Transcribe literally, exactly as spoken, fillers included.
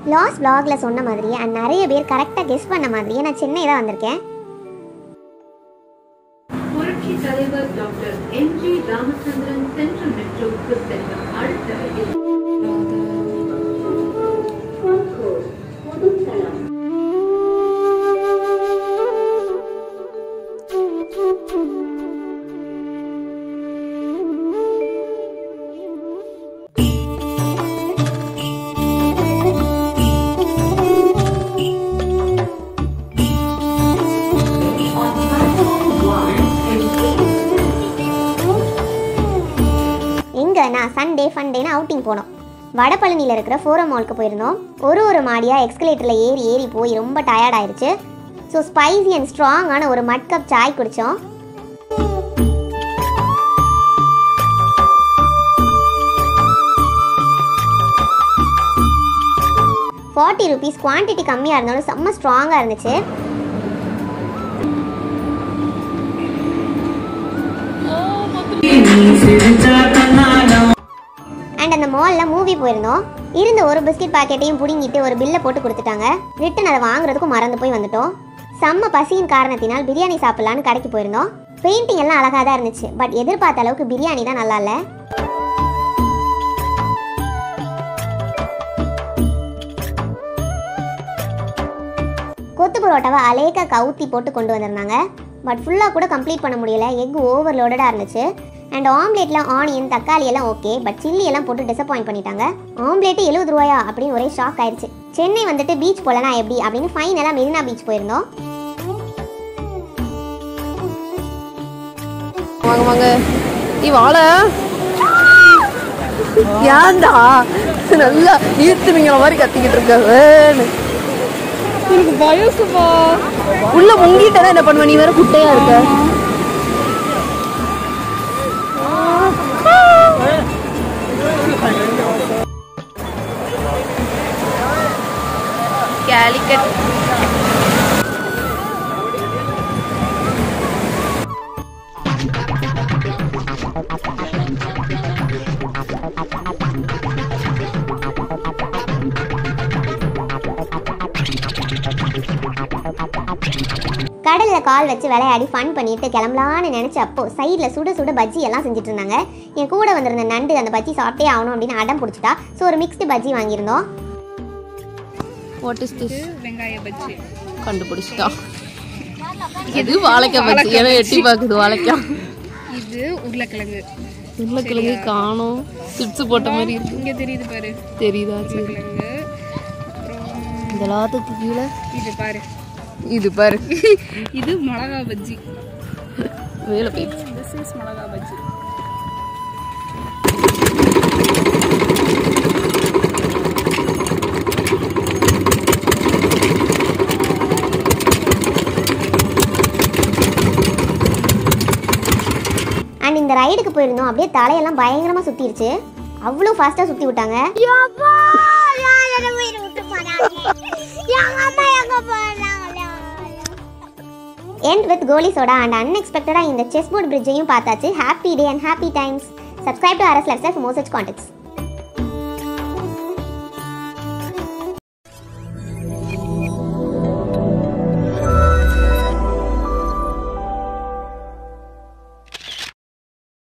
Last vlogல சொன்ன மாதிரியே அண்ட் நிறைய பேர் கரெக்டாக கெஸ் பண்ண மாதிரியே நான் சென்னை தான் வந்திருக்கேன். புரட்சி தலைவர் doctor M G Ramachandran central மெட்ரோவுக்கு செல்லும் அடுத்த ரயில் நான் சண்டே ஃபண்டேன்னு அவுட்டிங் போனோம். வடபழனியில் இருக்கிற ஃபோரம் மாலுக்கு போயிருந்தோம். ஒரு ஒரு மாடியாக எக்ஸ்கலேட்டரில் ஏறி ஏறி போய் ரொம்ப டயர்ட் ஆயிடுச்சு. ஸோ ஸ்பைசி அண்ட் ஸ்ட்ராங்கான ஒரு மட் கப் சாய் குடித்தோம். ஃபார்ட்டி ருபீஸ் குவான்டிட்டி கம்மியாக இருந்தாலும் செம்ம ஸ்ட்ராங்காக இருந்துச்சு. அண்ட் அந்த மாலில் மூவி போயிருந்தோம். இருந்த ஒரு பிஸ்கெட் பாக்கெட்டையும் பிடுங்கிட்டு ஒரு பில்லை போட்டு கொடுத்துட்டாங்க. ரிட்டன் அதை வாங்குறதுக்கும் மறந்து போய் வந்துட்டோம். செம்ம பசியின் காரணத்தினால் பிரியாணி சாப்பிடலான்னு கடைக்கு போயிருந்தோம். பெயிண்டிங் எல்லாம் அழகாக தான் இருந்துச்சு. பட் எதிர்பார்த்த அளவுக்கு பிரியாணி தான் நல்லா இல்லை. கொத்து பரோட்டாவை அலேக்கா கவுத்தி போட்டு கொண்டு வந்திருந்தாங்க. பட் ஃபுல்லாக கூட கம்ப்ளீட் பண்ண முடியல. எக் ஓவர்லோடடாக இருந்துச்சு. அண்ட் ஆம்லேட்டில் ஆனியன் தக்காளி எல்லாம் ஓகே, பட் சில்லி எல்லாம் போட்டு டிசப்பாயிண்ட் பண்ணிட்டாங்க. ஆம்லேட்டு எழுபது ரூபாயா அப்படின்னு ஒரே ஷாக் ஆயிடுச்சு. சென்னை வந்துட்டு பீச் போலனா எப்படி அப்படின்னு ஃபைனலாக மெரினா பீச் போயிருந்தோம். வாங்க வாங்க நீ வாழ ஏன்டா நல்லா ஈர்த்துவீங்க மாதிரி கத்திக்கிட்டு இருக்க. எனக்கு பயசுப்பா. உள்ள முங்கிட்டா என்ன பண்ணுவ? நீ வேற குட்டையா இருக்க. கேலிக்கட் கடலில் கால் வச்சு விளையாடி ஃபன் பண்ணிட்டு கிளம்பலான்னு நினச்ச அப்போ சைடில் சுட சுட பஜ்ஜி எல்லாம் செஞ்சுட்டு இருந்தாங்க. என் கூட வந்திருந்த நண்டு அந்த பஜ்ஜி சாப்பிட்டே ஆகணும் அப்படின்னு அடம் பிடிச்சிட்டா. ஸோ ஒரு மிக்ஸ்டு பஜ்ஜி வாங்கியிருந்தோம். What is this? வெங்காய பஜ்ஜி கண்டுபிடிச்சிட்டா. இது வாழைக்காய் பஜ்ஜி. ஏன்னா எட்டி பார்க்குது வாழைக்காய். இது உருளைக்கிழங்கு. உருளைக்கிழங்கு காணும். சிப்ஸ் போட்ட மாதிரி இருக்கு. இங்கே தெரியுது பாரு. தெரியுதா? உருளைக்கிழங்கு. இந்த லாத்துக்கு கீழே இது பாரு. இது பாரு. இது மிளகா பஜ்ஜி. வேலை போயிடுச்சு. திஸ் இஸ் மிளகா பஜ்ஜி. அண்ட் இந்த ரைடுக்கு போயிருந்தோம். அப்படியே தலையெல்லாம் பயங்கரமாக சுற்றிருச்சு. அவ்வளோ ஃபாஸ்ட்டாக சுற்றி விட்டாங்க. End with கோலி சோடா and unexpected இந்த செஸ் போர்ட் பிரிட்ஜையும் பார்த்தாச்சு. Happy day and happy times. Subscribe to R S Lifestyle for more such contents.